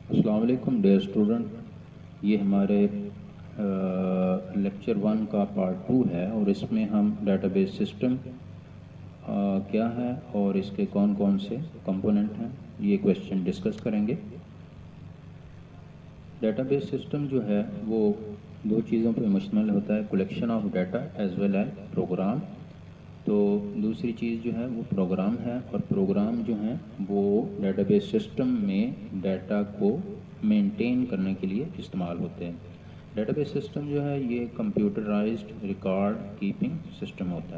السلام علیکم dear student, یہ ہمارے لیکچر 1 کا پارٹ 2 ہے اور اس میں ہم ڈیٹا بیس سسٹم کیا ہے اور اس کے کون کون سے کمپوننٹ ہیں یہ کویسچن ڈسکس کریں گے۔ ڈیٹا بیس سسٹم جو ہے وہ دو چیزوں پہ مشتمل ہوتا ہے، collection of data as well as program. تو دوسری چیز جو ہے وہ پروگرام ہے، اور پروگرام جو ہیں وہ ڈیٹا بیس سسٹم میں ڈیٹا کو مینٹین کرنے کے لیے استعمال ہوتے ہیں۔ ڈیٹا بیس سسٹم جو ہے یہ کمپیوٹرائزڈ ریکارڈ کیپنگ سسٹم ہوتا ہے۔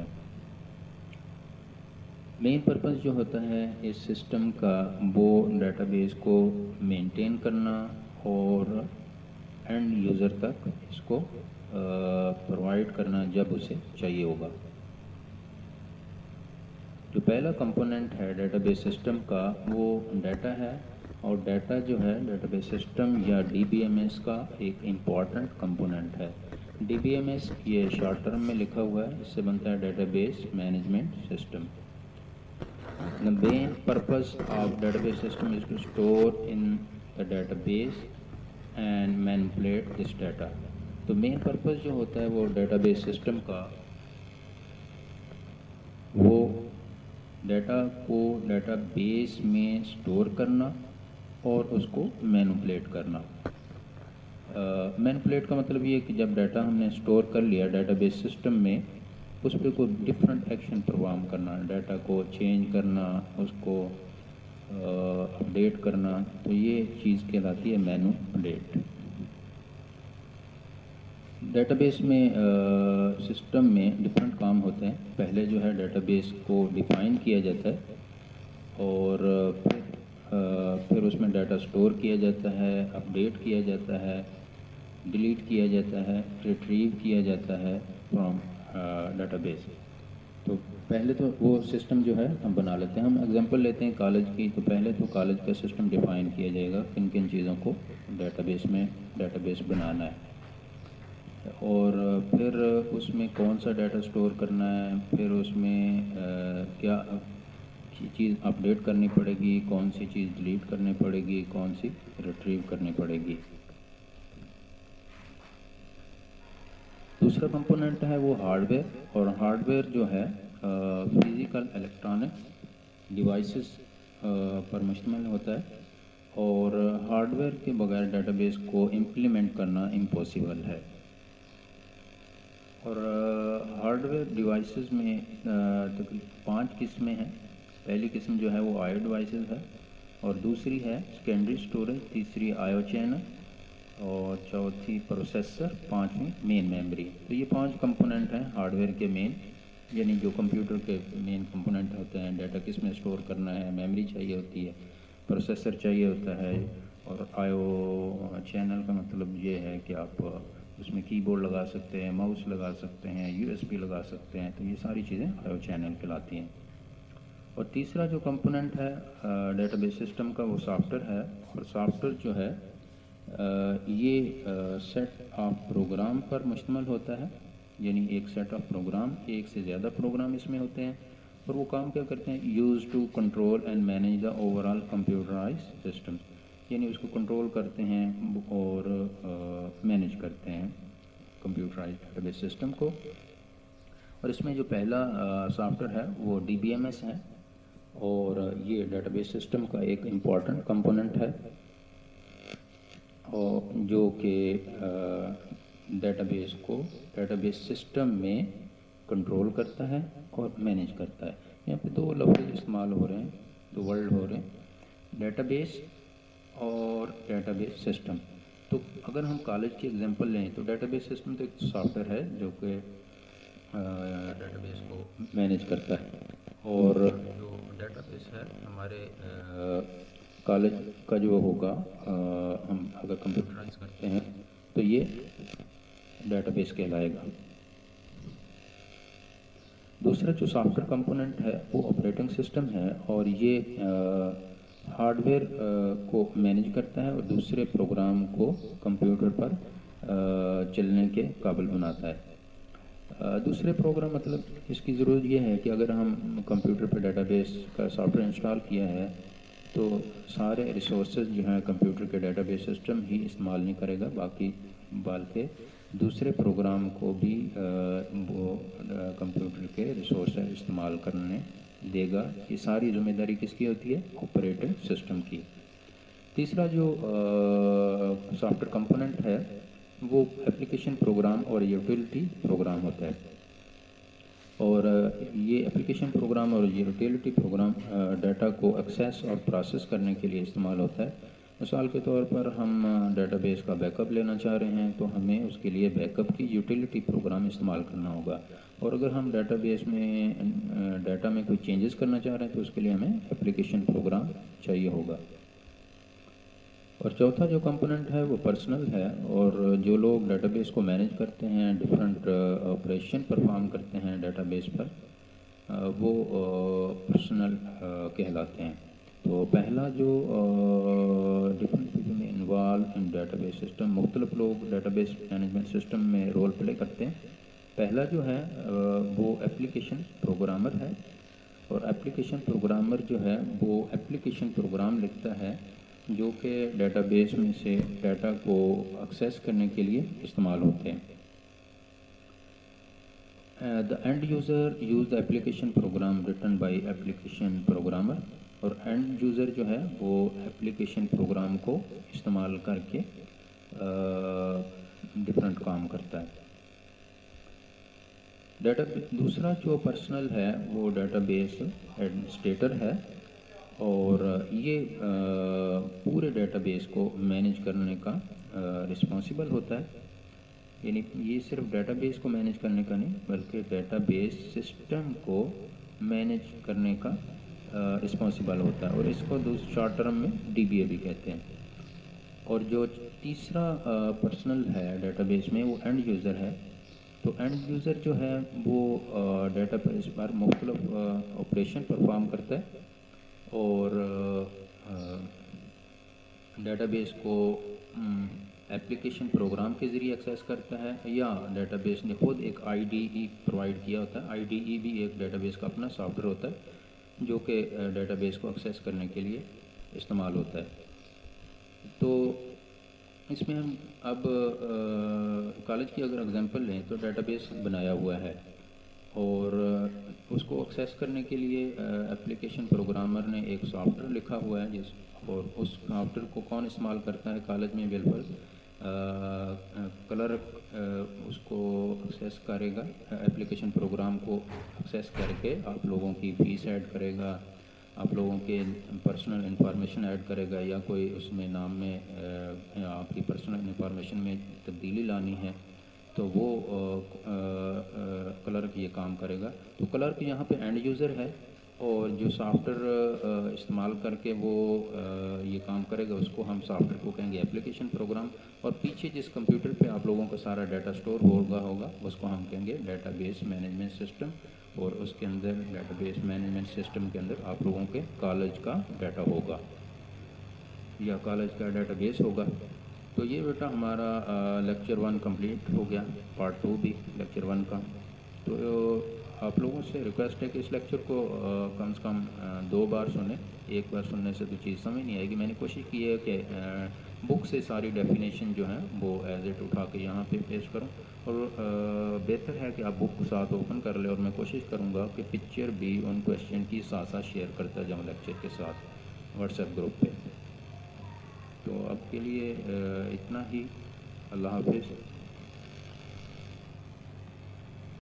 مین پرپس جو ہوتا ہے اس سسٹم کا وہ ڈیٹا بیس کو مینٹین کرنا اور اینڈ یوزر تک اس کو پرووائڈ کرنا جب اسے چاہیے ہوگا۔ جو پہلا کمپوننٹ ہے ڈیٹا بیس سسٹم کا وہ ڈیٹا ہے، اور ڈیٹا جو ہے ڈیٹا بیس سسٹم یا ڈی بی ایم ایس کا ایک امپورٹنٹ کمپوننٹ ہے۔ ڈی بی ایم ایس یہ شارٹ ٹرم میں لکھا ہوا ہے، اس سے بنتا ہے database management system. The main purpose of database system is to store in the database and manipulate this data۔ تو مین پرپس جو ہوتا ہے وہ ڈیٹا بیس سسٹم کا وہ ڈیٹا کو ڈیٹا بیس میں سٹور کرنا اور اس کو مینپولیٹ کرنا۔ مینپولیٹ کا مطلب یہ ہے کہ جب ڈیٹا ہم نے سٹور کر لیا ڈیٹا بیس سسٹم میں، اس پہ کوئی ڈفرینٹ ایکشن پرفارم کرنا، ڈیٹا کو چینج کرنا، اس کو اپڈیٹ کرنا، تو یہ چیز کہلاتی ہے مینپولیٹ۔ ڈیٹا بیس میں سسٹم میں ڈفرینٹ کام ہوتے ہیں۔ پہلے جو ہے ڈیٹا بیس کو ڈیفائن کیا جاتا ہے، اور پھر اس میں ڈیٹا سٹور کیا جاتا ہے، اپڈیٹ کیا جاتا ہے، ڈیلیٹ کیا جاتا ہے، ریٹریو کیا جاتا ہے فرام ڈیٹا بیس۔ تو پہلے تو وہ سسٹم جو ہے ہم بنا لیتے ہیں۔ ہم اگزامپل لیتے ہیں کالج کی، تو پہلے تو کالج کا سسٹم ڈیفائن کیا جائے گا کن کن چیزوں کو ڈیٹا بیس میں ڈیٹا بیس بنانا ہے، اور پھر اس میں کون سا ڈیٹا سٹور کرنا ہے، پھر اس میں کیا چیز اپڈیٹ کرنی پڑے گی، کون سی چیز ڈیلیٹ کرنی پڑے گی، کون سی ریٹریو کرنی پڑے گی۔ دوسرا کمپوننٹ ہے وہ ہارڈ ویئر، اور ہارڈ ویئر جو ہے فزیکل الیکٹرانک ڈیوائسز پر مشتمل ہوتا ہے، اور ہارڈ ویئر کے بغیر ڈیٹا بیس کو امپلیمنٹ کرنا امپاسبل ہے۔ اور ہارڈ ویئر ڈیوائسز میں تقریباً 5 قسمیں ہیں۔ پہلی قسم جو ہے وہ آئی او ڈیوائسز ہے، اور دوسری ہے سیکنڈری سٹوریج، تیسری آئی او چینل، اور چوتھی پروسیسر، پانچویں مین میموری۔ تو یہ 5 کمپوننٹ ہیں ہارڈ ویئر کے مین، یعنی جو کمپیوٹر کے مین کمپوننٹ ہوتے ہیں۔ ڈیٹا کس میں سٹور کرنا ہے، میموری چاہیے ہوتی ہے، پروسیسر چاہیے ہوتا ہے، اور آئی او چینل کا مطلب یہ ہے کہ آپ اس میں کی بورڈ لگا سکتے ہیں، ماؤس لگا سکتے ہیں، یو ایس بی لگا سکتے ہیں، تو یہ ساری چیزیں آئی او چینل کہلاتی ہیں۔ اور تیسرا جو کمپوننٹ ہے ڈیٹا بیس سسٹم کا وہ سافٹ ویئر ہے، اور سافٹ ویئر جو ہے یہ سیٹ آف پروگرام پر مشتمل ہوتا ہے، یعنی ایک سیٹ آف پروگرام، ایک سے زیادہ پروگرام اس میں ہوتے ہیں، اور وہ کام کیا کرتے ہیں، use to control and manage the overall computerise system, یعنی اس کو کنٹرول کرتے ہیں اور مینیج کرتے ہیں کمپیوٹرائز ڈیٹا بیس سسٹم کو۔ اور اس میں جو پہلا سافٹ ویئر ہے وہ ڈی بی ایم ایس ہے، اور یہ ڈیٹا بیس سسٹم کا ایک امپورٹنٹ کمپوننٹ ہے، اور جو کہ ڈیٹا بیس کو ڈیٹا بیس سسٹم میں کنٹرول کرتا ہے اور مینیج کرتا ہے۔ یہاں پہ 2 لفظ استعمال ہو رہے ہیں، 2 ورڈ ہو رہے ہیں، ڈیٹا بیس اور ڈیٹا بیس سسٹم۔ تو اگر ہم کالج کی ایگزامپل لیں تو ڈیٹا بیس سسٹم تو ایک سافٹ ویئر ہے جو کہ ڈیٹا بیس کو مینیج کرتا ہے، اور جو ڈیٹا بیس ہے ہمارے کالج کا جو ہوگا، ہم اگر کمپیوٹرائز کرتے ہیں تو یہ ڈیٹا بیس کہلائے گا۔ دوسرا جو سافٹ ویئر کمپوننٹ ہے وہ آپریٹنگ سسٹم ہے، اور یہ ہارڈ ویئر کو مینیج کرتا ہے اور دوسرے پروگرام کو کمپیوٹر پر چلنے کے قابل بناتا ہے۔ دوسرے پروگرام مطلب اس کی ضرورت یہ ہے کہ اگر ہم کمپیوٹر پہ ڈیٹا بیس کا سافٹ ویئر انسٹال کیا ہے تو سارے ریسورسز جو ہیں کمپیوٹر کے ڈیٹا بیس سسٹم ہی استعمال نہیں کرے گا، باقی بلکہ دوسرے پروگرام کو بھی وہ کمپیوٹر کے ریسورسز استعمال کرنے دے گا۔ یہ ساری ذمہ داری کس کی ہوتی ہے؟ آپریٹنگ سسٹم کی۔ تیسرا جو سافٹ ویئر کمپوننٹ ہے وہ اپلیکیشن پروگرام اور یوٹیلیٹی پروگرام ہوتا ہے، اور یہ اپلیکیشن پروگرام اور یوٹیلیٹی پروگرام ڈیٹا کو ایکسیس اور پروسیس کرنے کے لیے استعمال ہوتا ہے۔ مثال کے طور پر ہم ڈیٹا بیس کا بیک اپ لینا چاہ رہے ہیں تو ہمیں اس کے لیے بیک اپ کی یوٹیلیٹی پروگرام استعمال کرنا ہوگا، اور اگر ہم ڈیٹا بیس میں ڈیٹا میں کوئی چینجز کرنا چاہ رہے ہیں تو اس کے لیے ہمیں اپلیکیشن پروگرام چاہیے ہوگا۔ اور چوتھا جو کمپوننٹ ہے وہ پرسنل ہے، اور جو لوگ ڈیٹا بیس کو مینیج کرتے ہیں، ڈفرینٹ آپریشن پرفارم کرتے ہیں ڈیٹا بیس پر، وہ پرسنل کہلاتے ہیں۔ تو پہلا جو ڈفرینٹ پیپل میں involve in database system, مختلف لوگ ڈیٹا بیس مینجمنٹ سسٹم میں رول پلے کرتے ہیں۔ پہلا جو ہے وہ اپلیکیشن پروگرامر ہے، اور اپلیکیشن پروگرامر جو ہے وہ اپلیکیشن پروگرام لکھتا ہے جو کہ ڈیٹا بیس میں سے ڈیٹا کو ایکسیس کرنے کے لیے استعمال ہوتے ہیں۔ The end user use the application program written by application programmer، اور اینڈ یوزر جو ہے وہ اپلیکیشن پروگرام کو استعمال کر کے ڈفرینٹ کام کرتا ہے۔ دوسرا جو پرسنل ہے وہ ڈیٹا بیس ایڈمنسٹریٹر ہے، اور یہ پورے ڈیٹا بیس کو مینیج کرنے کا رسپانسیبل ہوتا ہے، یعنی یہ صرف ڈیٹا بیس کو مینیج کرنے کا نہیں بلکہ ڈیٹا بیس سسٹم کو مینیج کرنے کا رسپانسیبل ہوتا ہے، اور اس کو شارٹ ٹرم میں ڈی بی اے بھی کہتے ہیں۔ اور جو تیسرا پرسنل ہے ڈیٹا بیس میں وہ اینڈ یوزر ہے۔ تو اینڈ یوزر جو ہے وہ ڈیٹا بیس پر مختلف آپریشن پرفارم کرتا ہے، اور ڈیٹا بیس کو اپلیکیشن پروگرام کے ذریعے ایکسیس کرتا ہے، یا ڈیٹا بیس نے خود ایک آئی ڈی ای پرووائڈ کیا ہوتا ہے۔ آئی ڈی ای بھی ایک ڈیٹا بیس کا اپنا سافٹ ویئر ہوتا ہے جو کہ ڈیٹا بیس کو ایکسیس کرنے کے لیے استعمال ہوتا ہے۔ تو اس میں ہم اب کالج کی اگر اگزامپل لیں تو ڈیٹا بیس بنایا ہوا ہے، اور اس کو ایکسیس کرنے کے لیے اپلیکیشن پروگرامر نے ایک سافٹ ویئر لکھا ہوا ہے، اور اس سافٹ ویئر کو کون استعمال کرتا ہے؟ کالج میں اویلیبل کلرک اس کو ایکسیس کرے گا، اپلیکیشن پروگرام کو ایکسیس کر کے آپ لوگوں کی فیس ایڈ کرے گا، آپ لوگوں کے پرسنل انفارمیشن ایڈ کرے گا، یا کوئی اس میں نام میں آپ کی پرسنل انفارمیشن میں تبدیلی لانی ہے تو وہ کلرک یہ کام کرے گا۔ تو کلرک یہاں پہ اینڈ یوزر ہے، اور جو سافٹ ویئر استعمال کر کے وہ یہ کام کرے گا اس کو ہم سافٹ ویئر کو کہیں گے اپلیکیشن پروگرام، اور پیچھے جس کمپیوٹر پہ آپ لوگوں کا سارا ڈیٹا سٹور ہوگا اس کو ہم کہیں گے ڈیٹا بیس مینجمنٹ سسٹم، اور اس کے اندر ڈیٹا بیس مینجمنٹ سسٹم کے اندر آپ لوگوں کے کالج کا ڈیٹا ہوگا یا کالج کا ڈیٹا بیس ہوگا۔ تو یہ بیٹا ہمارا لیکچر 1 کمپلیٹ ہو گیا، پارٹ 2 بھی لیکچر 1 کا۔ تو آپ لوگوں سے ریکویسٹ ہے کہ اس لیکچر کو کم سے کم 2 بار سنیں، ایک بار سننے سے تو چیز سمجھ نہیں آئے گی۔ میں نے کوشش کی ہے کہ بک سے ساری ڈیفینیشن جو ہیں وہ ایز اٹ اٹھا کے یہاں پہ پیش کروں، اور بہتر ہے کہ آپ بک کو ساتھ اوپن کر لیں، اور میں کوشش کروں گا کہ پکچر بھی ان کویسچن کی ساتھ ساتھ شیئر کرتا جاؤں لیکچر کے ساتھ واٹس ایپ گروپ پہ۔ تو اب کے لیے اتنا ہی، اللہ حافظ۔